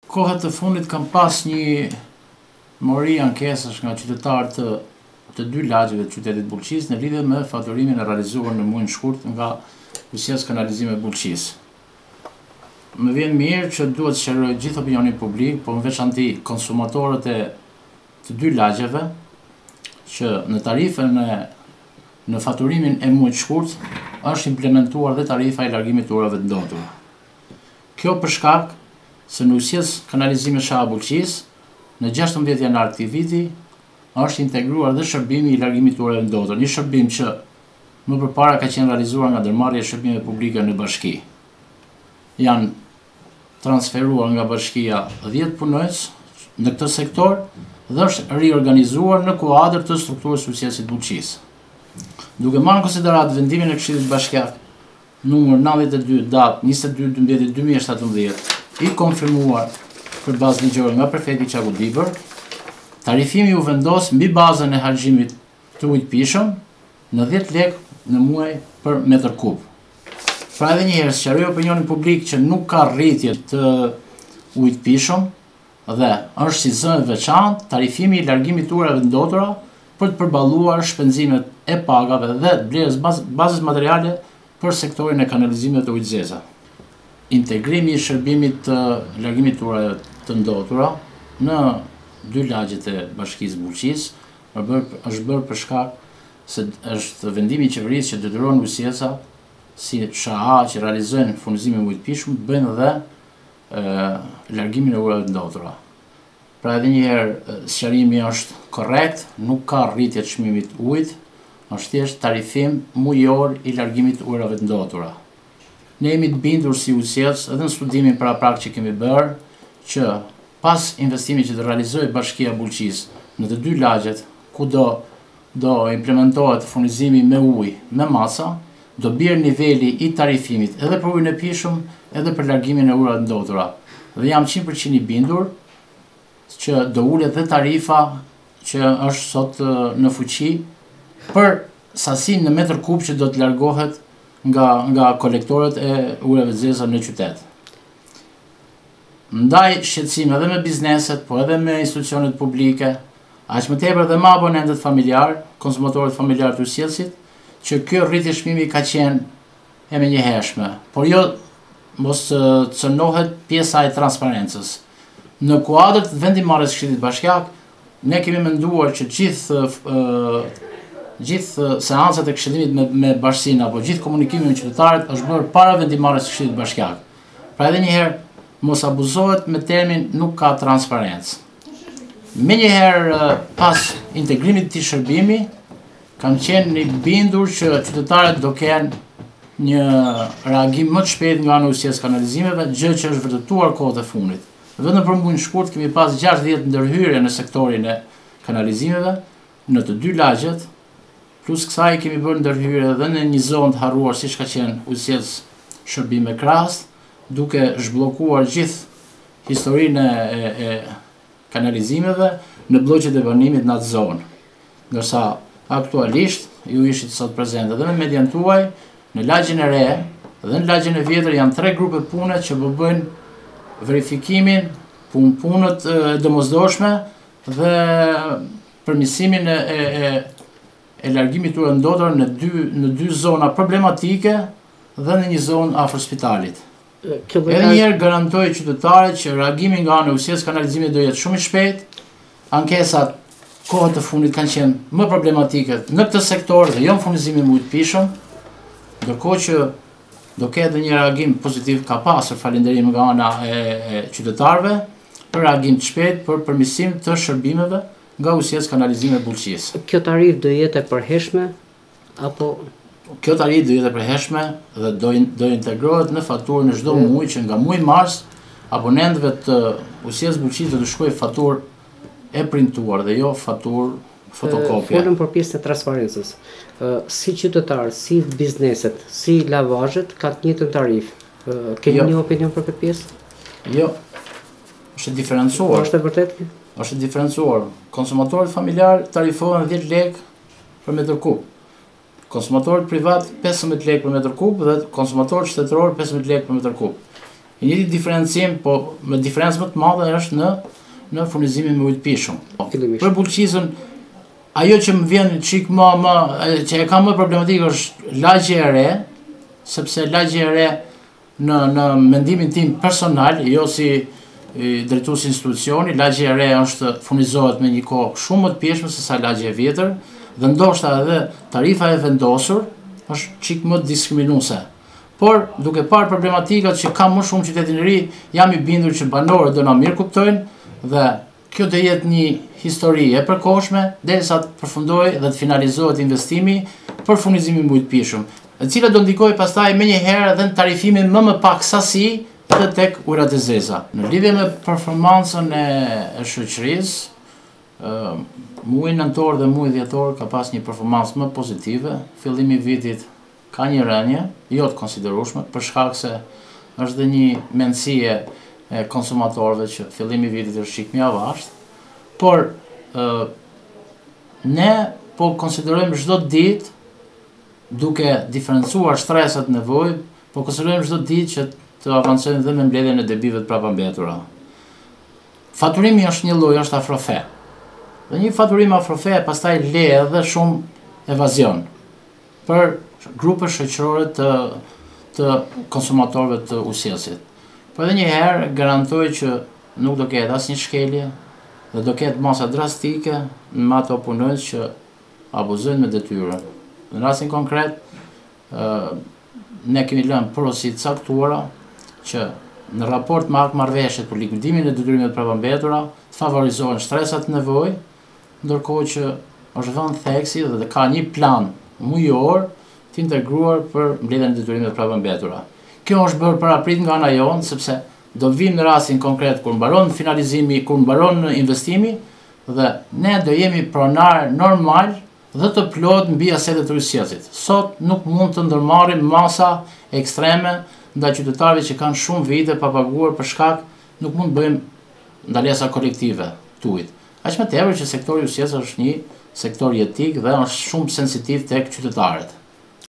Kohët të fundit kam pas një mori ankesash nga qytetarët të dy lagjeve të qytetit Bullqisë në lidhje me faturimin e realizuar në muajin shkurt nga Bujqësia Kanalizime e Bullqisë. Më vjen mirë që duhet sqaroj gjithë opinionin publik, por në veçanti konsumatorët e të dy lagjeve, që në tarifën në faturimin e muajit shkurt është implementuar dhe tarifa e largimit të urave të ndotura. Kjo për shkak se në Bujqësinë Kanalizime Shaha Bullqisë në 16 janar këtij viti është integruar dhe shërbimi i largimit të urave të ndotura, një shërbim që më përpara ka qenë realizuar nga ndërmarrja e shërbimeve publike në bashki. Janë transferuar nga bashkia 10 punojës në këtë sektor dhe është riorganizuar në kuadër të strukturës së Bujqësisë Bullqisë. Duke marrë në konsiderat vendimin e Këshillit Bashkiak numër 92 datë 22/12/2017 i konfirmuar për bazë ligjore nga prefekti Qaku Dibër, tarifimi u vendos mbi bazën e harxhimit të ujit pishëm në 10 lekë në muaj për metër kub. Pra edhe njëherë sqaroj opinionin publik që nuk ka rritje të ujit pishëm dhe është si zë e veçantë tarifimi i largimit të urave të ndotura për të përballuar shpenzimet e pagave dhe blerjes bazës materiale për sektorin e kanalizimeve të ujit zeza. Integrimi i shërbimit të largimit të urave të ndotura në dy lagjet e Bashkisë Bullqisë është bërë për shkak se është vendimi i qeverisë që detyron Bujqësia si SHA që realizojnë furnizimin me ujë të pishëm bëjnë edhe largimin e urave të ndotura. Pra edhe njëherë sqarimi është korrekt, nuk ka rritje të çmimit të ujit, është thjesht tarifim mujor i largimit të urave të ndotura. Ne jemi të bindur si Bujqësia edhe në studimin paraprak që kemi bërë që pas investimit që të realizojë Bashkia Bullqisë në të dy lagjet ku do implementohet furnizimi me ujë me masa, do bjerë niveli i tarifimit edhe për ujin e pishëm edhe për largimin e urave të ndotura. Dhe jam 100% i bindur që do ulet dhe tarifa që është sot në fuqi për sasinë në metër kub që do të largohet nga kolektorët e urave të zeza në qytet. Ndaj shqetësim edhe me bizneset, po edhe me institucionet publike, aq më tepër edhe me abonentët familjar, konsumatorët familjar të Bujqësisë, që kjo rritje çmimi ka qenë e menjëhershme, por jo mos cënohet pjesa e transparencës. Në kuadër të vendimarrjes së Këshillit Bashkiak, ne kemi menduar që gjithë seancat e këshillimit me bashkinë apo gjithë komunikimi me qytetarët është bërë para vendimarrjes së Këshillit Bashkiak. Pra edhe njëherë mos abuzohet me termin nuk ka transparencë. Menjëherë pas integrimit të këtij shërbimi, kam qenë i bindur që qytetarët do kenë një reagim më të shpejtë nga ana e Bujqësisë Kanalizimeve, gjë që është vërtetuar kohët e fundit. Vetëm për muajin shkurt kemi pas 60 ndërhyrje në sektorin e kanalizimeve në të dy lagjet, plus kësaj kemi bërë ndërhyrje edhe në një zonë të harruar siç ka qenë Bujqësia Shërbime Krahas, duke zhbllokuar gjithë historinë e kanalizimeve në blloqet e banimit në atë zonë. Ndërsa aktualisht ju ishit sot prezente edhe me median tuaj, në lagjen e re dhe në lagjen e vjetër janë 3 grupe pune që bëjnë verifikimin, punët e domosdoshme dhe përmirësimin e largimit të urave të ndotura në dy zona problematike dhe në një zonë afër spitalit. Edhe njëherë garantoj qytetarët që reagimi nga ana e Bujqësisë Kanalizimit do jetë shumë i shpejtë. Ankesat kohët e fundit kanë qenë më problematike në këtë sektor dhe jo në furnizimin me ujë të pishëm, ndërkohë që do ketë një reagim pozitiv ka pasur falënderim nga ana e qytetarëve për reagim të shpejtë për përmirësim të shërbimeve nga Bujqësia Kanalizime e Bullqisë. Kjo tarifë do jetë e përhershme apo kjo tarifë do jetë e përhershme dhe do integrohet në faturën e çdo muaji që nga muaji mars abonentëve të Bujqësisë Bullqisë do të shkojë faturë e printuar dhe jo faturë fotokopje. Folëm për pjesën e transparencës. Si qytetarë, si bizneset, si lavazhet ka të njëjtën tarifë. Keni një opinion për këtë pjesë? Jo. Është diferencuar. Është e vërtetë? Është diferencuar. Konsumatorët familjar tarifohen 10 lekë për metër kub. Konsumatorët privat 15 lekë për metër kub dhe konsumatorët shtetëror 15 lekë për metër kub. I njëjti diferencim, po me diferencë më të madhe është në furnizimin me ujë të pishëm. Për bulqizën, ajo që më vjen çik që e kam më problematikë është lagja e re, sepse lagja e re në mendimin tim personal, jo si drejtues institucioni, lagja e re furnizohet me një kohë shumë më të pjeshme se sa lagja e vjetër, dhe ndoshta edhe tarifa e vendosur është çik më diskriminuese. Por duke parë problematikat që kam më shumë qytetin e ri, jam i bindur që banorët do na mirë kuptojnë dhe kjo do jetë një histori e përkohshme derisa të përfundojë dhe të finalizohet investimi për furnizimin me ujë të pishëm, e cila do ndikojë pastaj menjëherë edhe në tarifimin më pak sasi edhe tek ujërat e zeza. Në lidhje me performancën e shoqërisë, muaji nëntor dhe muaji dhjetor ka pas një performancë më pozitive. Fillimi i vitit ka një rënje jo të konsiderueshme për shkak se është dhe një mendësi e konsumatorëve që fillimi i vitit është çik më i avashtë, por ne po konsiderojmë çdo ditë duke diferencuar stresat nevojë, po konsiderojmë çdo ditë që të avancojmë dhe me mbledhjen e debive të prapambetura. Faturimi është një lloj, është afrofe. Dhe një faturim afrofe pastaj le edhe shumë evazion për grupe shoqërore të konsumatorëve të usjellësit. Po edhe një herë garantoj që nuk do ketë asnjë shkelje dhe do ketë masa drastike në ato punonjës që abuzojnë me detyrën. Në rastin konkret, ne kemi lënë porosi të caktuara që në raport me akmarrëveshjet për likuidimin e detyrimeve të prapambetura të favorizohen shtresat të nevojë, ndërkohë që është vënë theksi dhe ka një plan mujor të integruar për mbledhjen e detyrimeve të prapambetura. Kjo është bërë paraprit nga ana jonë, sepse do vim në rastin konkret kur mbaron finalizimi, kur mbaron investimi, dhe ne do jemi pronar normal dhe të plot mbi asetet të usjellësit. Sot nuk mund të ndërmarrim masa ekstreme ndaj qytetarëve që kanë shumë vite pa paguar për shkak nuk mund të bëjmë ndalesa kolektive të ujit. Aq më tepër që sektori usjellës është një sektor jetik dhe është shumë sensitiv tek qytetarët.